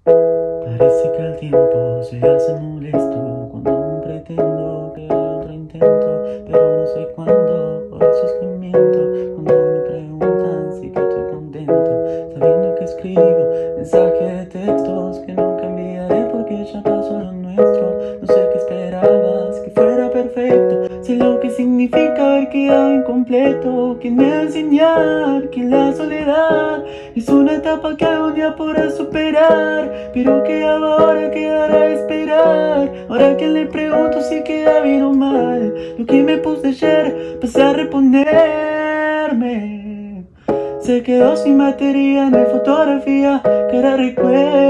Parece que el tiempo se hace molesto cuando aún pretendo que haya otro intento, pero no sé cuándo, por eso es que miento cuando me preguntan si que estoy contento, sabiendo que escribo mensajes de textos que nunca enviaré porque ya pasó lo nuestro. No sé qué esperabas, que fuera perfecto, sé lo que significa haber quedado incompleto. ¿Quién me va a enseñar que la soledad es una etapa que algún día podrás superar? Pero que ahora quedará a esperar. Ahora que le pregunto si queda bien o mal lo que me puse ayer, pasé a reponerme. Se quedó sin batería, no hay fotografía que ahora recuerde.